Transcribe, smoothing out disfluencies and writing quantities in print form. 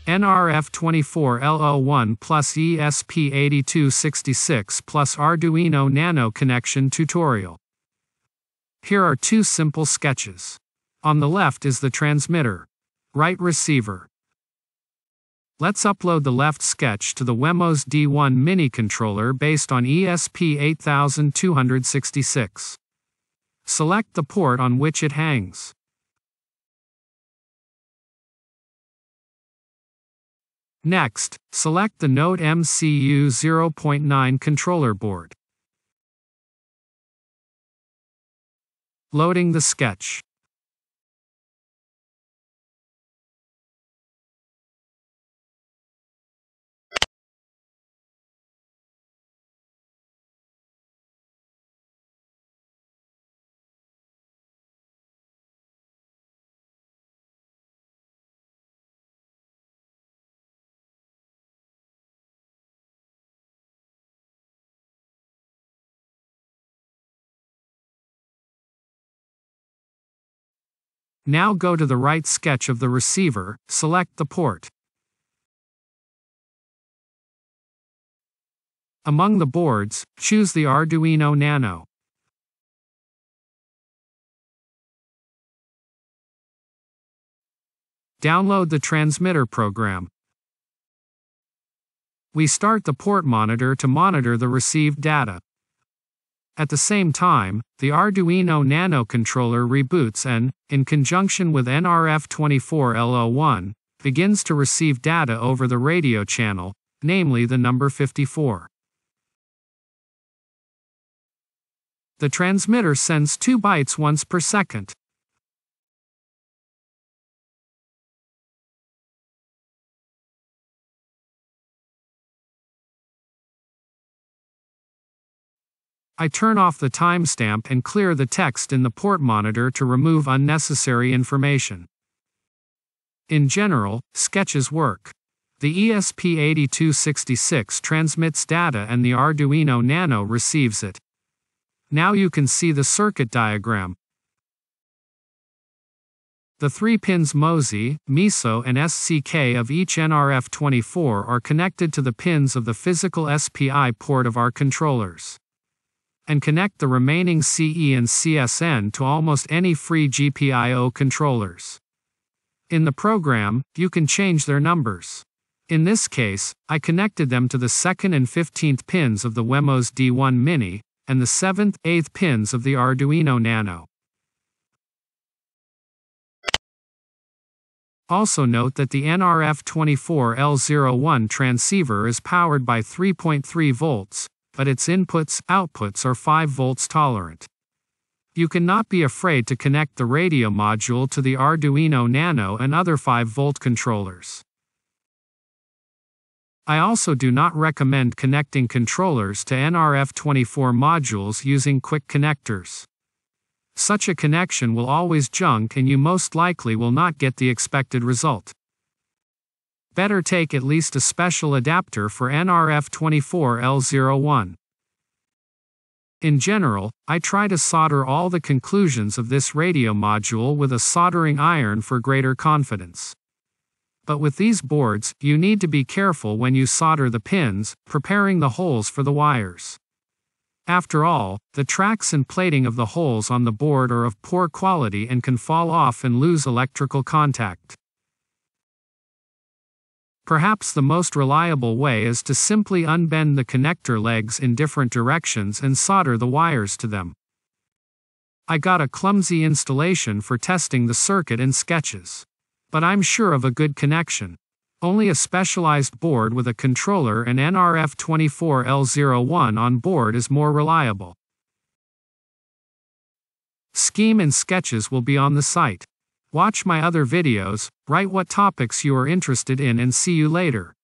NRF24l01+ESP8266+Arduino NANO connection tutorial. Here are two simple sketches. On the left is the transmitter, right receiver. Let's upload the left sketch to the Wemos D1 mini controller based on ESP8266. Select the port on which it hangs. Next, select the Node MCU 0.9 controller board. Loading the sketch. Now go to the right sketch of the receiver, select the port. Among the boards, choose the Arduino Nano. Download the transmitter program. We start the port monitor to monitor the received data. At the same time, the Arduino Nano controller reboots and, in conjunction with NRF24l01, begins to receive data over the radio channel, namely the number 54. The transmitter sends 2 bytes once per second. I turn off the timestamp and clear the text in the port monitor to remove unnecessary information. In general, sketches work. The ESP8266 transmits data and the Arduino Nano receives it. Now you can see the circuit diagram. The 3 pins MOSI, MISO and SCK of each NRF24 are connected to the pins of the physical SPI port of our controllers, and connect the remaining CE and CSN to almost any free GPIO controllers. In the program, you can change their numbers. In this case, I connected them to the 2nd and 15th pins of the Wemos D1 Mini, and the 7th, 8th pins of the Arduino Nano. Also note that the NRF24l01 transceiver is powered by 3.3 volts, but its inputs/outputs are 5 volts tolerant. You cannot be afraid to connect the radio module to the Arduino Nano and other 5-volt controllers. I also do not recommend connecting controllers to NRF24 modules using quick connectors. Such a connection will always junk and you most likely will not get the expected result. Better take at least a special adapter for NRF24l01. In general, I try to solder all the conclusions of this radio module with a soldering iron for greater confidence. But with these boards, you need to be careful when you solder the pins, preparing the holes for the wires. After all, the tracks and plating of the holes on the board are of poor quality and can fall off and lose electrical contact. Perhaps the most reliable way is to simply unbend the connector legs in different directions and solder the wires to them. I got a clumsy installation for testing the circuit in sketches, but I'm sure of a good connection. Only a specialized board with a controller and NRF24l01 on board is more reliable. Scheme and sketches will be on the site. Watch my other videos, write what topics you are interested in and see you later.